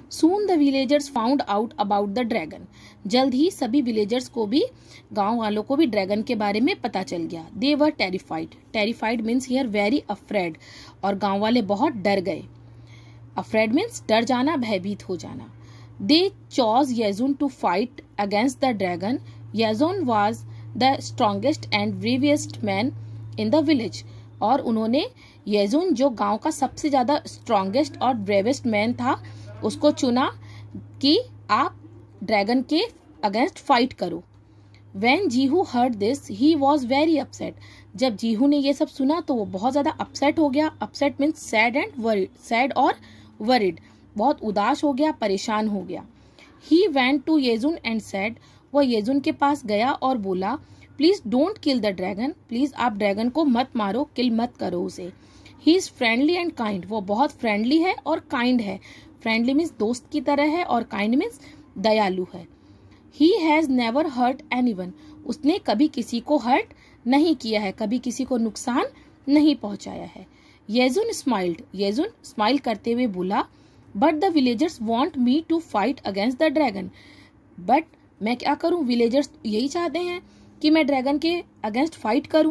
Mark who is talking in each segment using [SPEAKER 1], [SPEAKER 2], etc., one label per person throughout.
[SPEAKER 1] Soon the villagers found out about the dragon. जल्द ही सभी villagers को भी, गांव वालों को भी ड्रैगन के बारे में पता चल गया. They were terrified. Terrified means here very afraid. और गांव वाले बहुत डर गए. Afraid means डर जाना, भयभीत हो जाना. They chose Yezun to fight against the dragon. Yezun was the strongest and bravest man in the village. और उन्होंने येजुन, जो गांव का सबसे ज्यादा स्ट्रॉन्गेस्ट और ब्रेवेस्ट मैन था, उसको चुना कि आप ड्रैगन के अगेंस्ट फाइट करो. When Jihu heard this, he was very upset. जब जीहू ने ये सब सुना तो वो बहुत ज्यादा अपसेट हो गया. Upset means sad and worried, sad और वरीड, बहुत उदास हो गया, परेशान हो गया. He went to येजुन and said, वो येजुन के पास गया और बोला, please don't kill the dragon, please आप ड्रैगन को मत मारो, किल मत करो उसे. He is friendly and kind, वो बहुत फ्रेंडली है और काइंड है. फ्रेंडली मीन्स दोस्त की तरह है और काइंड मीन्स दयालु है. He has never hurt anyone, उसने कभी किसी को हर्ट नहीं किया है, कभी किसी को नुकसान नहीं पहुंचाया है. येजुन स्माइल्ड, येजुन स्माइल करते हुए बोला, but the villagers want me to fight against the dragon. But मैं क्या करूं, विलेजर्स यही चाहते हैं कि मैं ड्रैगन के अगेंस्ट फाइट करूं.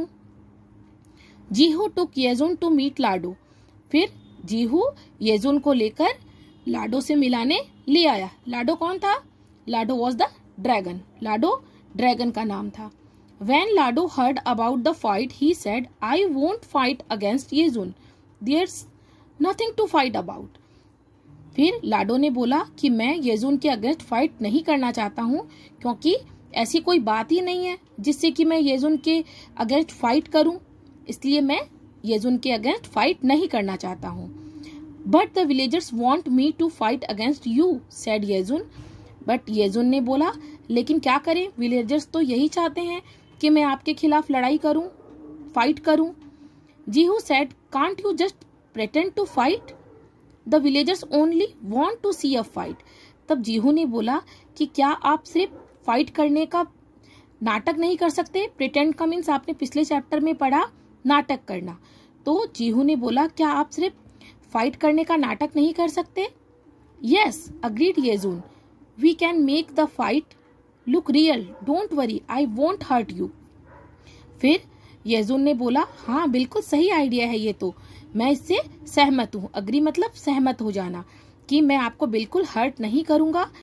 [SPEAKER 1] जीहू टुक येजुन टू मीट लाडो, फिर जीहू येजुन को लेकर लाडो से मिलाने ले आया. लाडो कौन था? Lado was the dragon. Lado dragon का नाम था. When Lado heard about the fight, he said, I won't fight against येजुन. There's nothing to fight about. फिर लाडो ने बोला कि मैं येजुन के अगेंस्ट फाइट नहीं करना चाहता हूँ, क्योंकि ऐसी कोई बात ही नहीं है जिससे कि मैं येजुन के अगेंस्ट फाइट करूं, इसलिए मैं येजुन के अगेंस्ट फाइट नहीं करना चाहता हूं. But the villagers want me to fight against you, said Yejun. But Yejun ने बोला, लेकिन क्या करें, विलेजर्स तो यही चाहते हैं कि मैं आपके खिलाफ लड़ाई करूं, फाइट करूं. Jihu said, can't you just pretend to fight, the villagers only want to see a fight. तब जीहू ने बोला कि क्या आप सिर्फ फाइट करने का नाटक नहीं कर सकते. प्रिटेंड का मीन्स आपने पिछले चैप्टर में पढ़ा, नाटक करना. तो जीहू ने बोला, क्या आप सिर्फ फाइट करने का नाटक नहीं कर सकते. Yes, agreed Yejun, we can make the fight look real, don't worry, I won't hurt you. फिर येजुन ने बोला, हाँ बिल्कुल सही आइडिया है ये तो, मैं इससे सहमत हूँ. अग्री मतलब सहमत हो जाना, कि मैं आपको बिल्कुल हर्ट नहीं करूंगा,